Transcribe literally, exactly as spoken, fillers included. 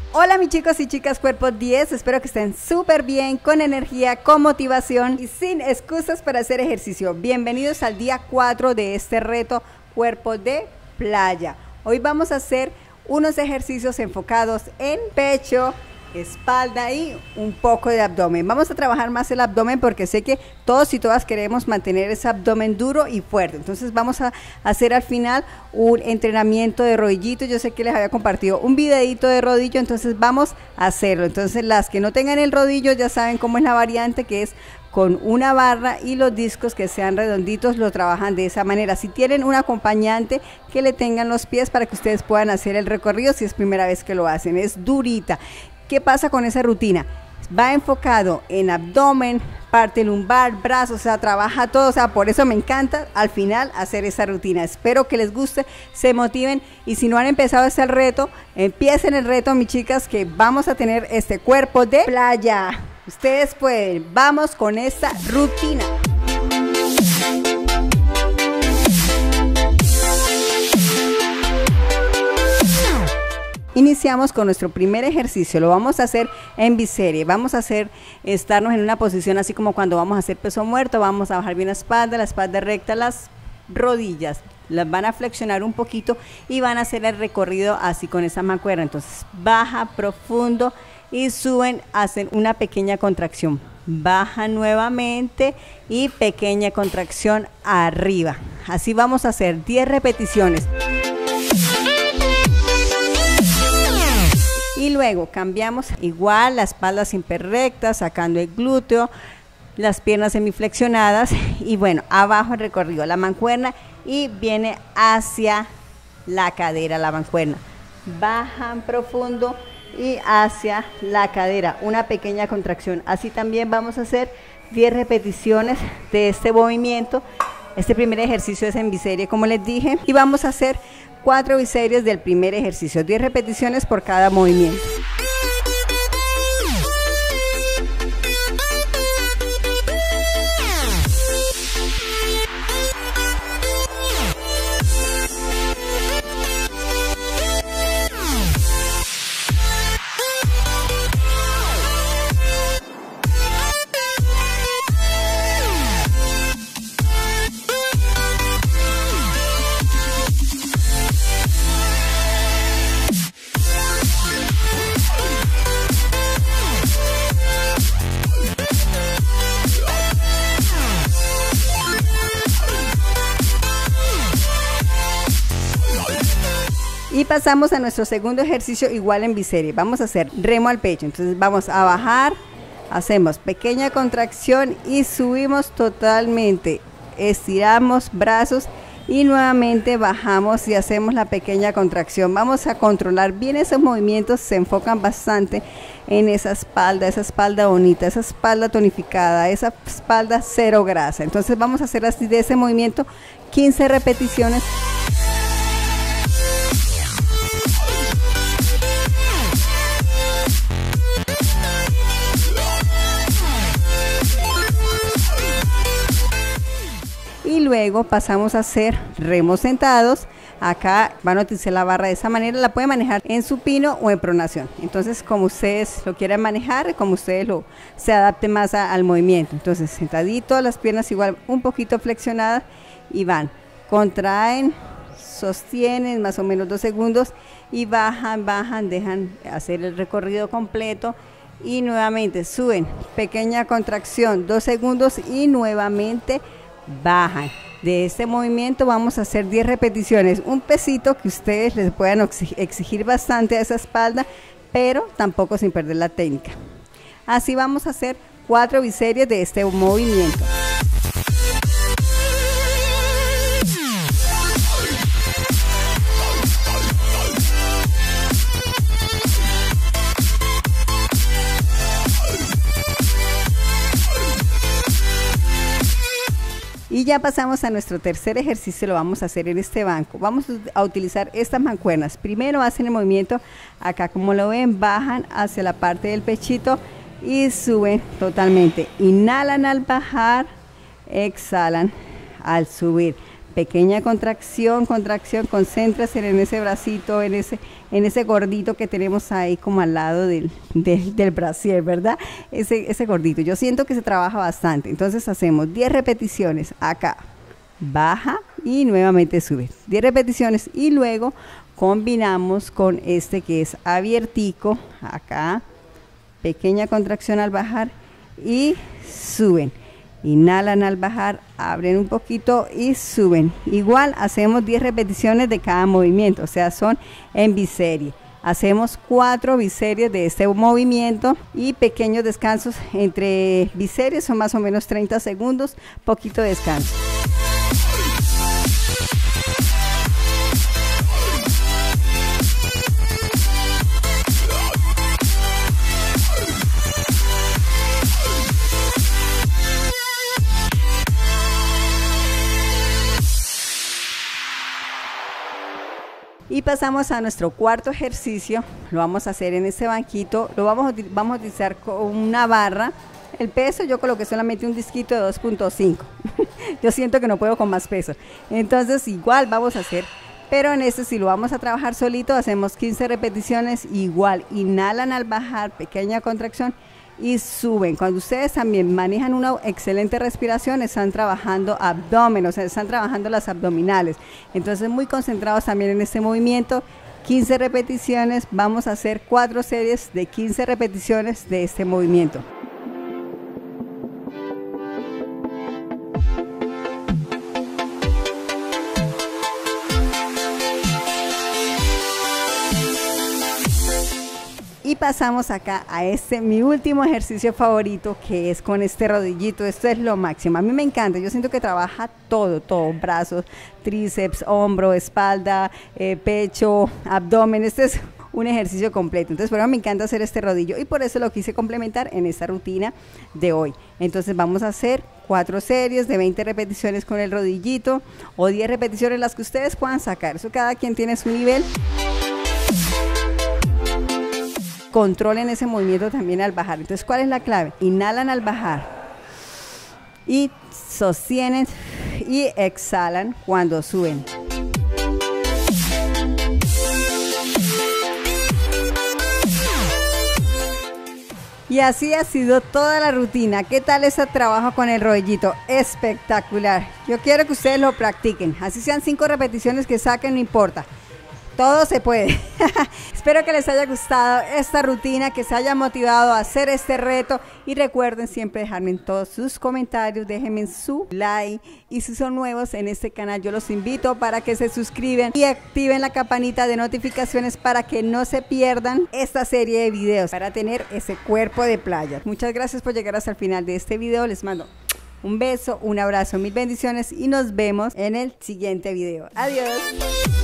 Hola mis chicos y chicas Cuerpo diez, espero que estén súper bien, con energía, con motivación y sin excusas para hacer ejercicio. Bienvenidos al día cuatro de este reto Cuerpo de Playa. Hoy vamos a hacer unos ejercicios enfocados en pecho, espalda y un poco de abdomen. Vamos a trabajar más el abdomen porque sé que todos y todas queremos mantener ese abdomen duro y fuerte. Entonces vamos a hacer al final un entrenamiento de rodillito. Yo sé que les había compartido un videito de rodillo, entonces vamos a hacerlo. Entonces las que no tengan el rodillo ya saben cómo es la variante, que es con una barra y los discos que sean redonditos, lo trabajan de esa manera. Si tienen un acompañante, que le tengan los pies para que ustedes puedan hacer el recorrido si es primera vez que lo hacen. Es durita. ¿Qué pasa con esa rutina? Va enfocado en abdomen, parte lumbar, brazos, o sea, trabaja todo, o sea, por eso me encanta al final hacer esa rutina. Espero que les guste, se motiven y si no han empezado este reto, empiecen el reto, mis chicas, que vamos a tener este cuerpo de playa. Ustedes pueden, vamos con esta rutina. Iniciamos con nuestro primer ejercicio, lo vamos a hacer en biserie, vamos a hacer, estarnos en una posición así como cuando vamos a hacer peso muerto, vamos a bajar bien la espalda, la espalda recta, las rodillas, las van a flexionar un poquito y van a hacer el recorrido así con esa mancuerna. Entonces baja profundo y suben, hacen una pequeña contracción, baja nuevamente y pequeña contracción arriba. Así vamos a hacer diez repeticiones. Y luego cambiamos igual, la espalda siempre recta, sacando el glúteo, las piernas semiflexionadas y bueno, abajo el recorrido, la mancuerna y viene hacia la cadera la mancuerna. Bajan profundo y hacia la cadera, una pequeña contracción. Así también vamos a hacer diez repeticiones de este movimiento. Este primer ejercicio es en biserie, como les dije, y vamos a hacer cuatro biseries del primer ejercicio, diez repeticiones por cada movimiento. Y pasamos a nuestro segundo ejercicio igual en biserie. Vamos a hacer remo al pecho. Entonces vamos a bajar, hacemos pequeña contracción y subimos totalmente. Estiramos brazos y nuevamente bajamos y hacemos la pequeña contracción. Vamos a controlar bien esos movimientos, se enfocan bastante en esa espalda, esa espalda bonita, esa espalda tonificada, esa espalda cero grasa. Entonces vamos a hacer así de ese movimiento quince repeticiones. Y luego pasamos a hacer remos sentados. Acá van a utilizar la barra de esa manera, la pueden manejar en supino o en pronación. Entonces, como ustedes lo quieran manejar, como ustedes lo se adapte más a, al movimiento. Entonces, sentadito, las piernas igual un poquito flexionadas y van, contraen, sostienen más o menos dos segundos y bajan, bajan, dejan hacer el recorrido completo. Y nuevamente suben, pequeña contracción, dos segundos y nuevamente bajan. De este movimiento vamos a hacer diez repeticiones, un pesito que ustedes les puedan exigir bastante a esa espalda, pero tampoco sin perder la técnica. Así vamos a hacer cuatro biseries de este movimiento. Y ya pasamos a nuestro tercer ejercicio, lo vamos a hacer en este banco. Vamos a utilizar estas mancuernas. Primero hacen el movimiento, acá como lo ven, bajan hacia la parte del pechito y suben totalmente. Inhalan al bajar, exhalan al subir. pequeña contracción, contracción, concéntrese en ese bracito, en ese, en ese gordito que tenemos ahí como al lado del, del, del brasier, ¿verdad? Ese, ese gordito, yo siento que se trabaja bastante. Entonces hacemos diez repeticiones acá, baja y nuevamente sube, diez repeticiones y luego combinamos con este que es abiertico, acá, pequeña contracción al bajar y suben. Inhalan al bajar, abren un poquito y suben. Igual hacemos diez repeticiones de cada movimiento, o sea, son en biserie. Hacemos cuatro biseries de este movimiento y pequeños descansos entre biseries, son más o menos treinta segundos, poquito descanso. Y pasamos a nuestro cuarto ejercicio, lo vamos a hacer en este banquito, lo vamos a, vamos a utilizar con una barra. El peso yo coloqué solamente un disquito de dos punto cinco, yo siento que no puedo con más peso, entonces igual vamos a hacer, pero en este si lo vamos a trabajar solito, hacemos quince repeticiones, igual, inhalan al bajar, pequeña contracción, y suben. Cuando ustedes también manejan una excelente respiración, están trabajando abdomen, o sea, están trabajando las abdominales. Entonces muy concentrados también en este movimiento. quince repeticiones, vamos a hacer cuatro series de quince repeticiones de este movimiento. Y pasamos acá a este, mi último ejercicio favorito, que es con este rodillito. Esto es lo máximo, a mí me encanta, yo siento que trabaja todo, todo, brazos, tríceps, hombro, espalda, eh, pecho, abdomen. Este es un ejercicio completo, entonces por eso me encanta hacer este rodillo y por eso lo quise complementar en esta rutina de hoy. Entonces vamos a hacer cuatro series de veinte repeticiones con el rodillito o diez repeticiones, las que ustedes puedan sacar, eso cada quien tiene su nivel. Controlen ese movimiento también al bajar. Entonces, ¿cuál es la clave? Inhalan al bajar y sostienen y exhalan cuando suben. Y así ha sido toda la rutina. ¿Qué tal ese trabajo con el rodillito? Espectacular. Yo quiero que ustedes lo practiquen. Así sean cinco repeticiones que saquen, no importa. Todo se puede. Espero que les haya gustado esta rutina, que se haya motivado a hacer este reto y recuerden siempre dejarme en todos sus comentarios, déjenme su like y si son nuevos en este canal yo los invito para que se suscriban y activen la campanita de notificaciones para que no se pierdan esta serie de videos para tener ese cuerpo de playa. Muchas gracias por llegar hasta el final de este video, les mando un beso, un abrazo, mil bendiciones y nos vemos en el siguiente video. Adiós.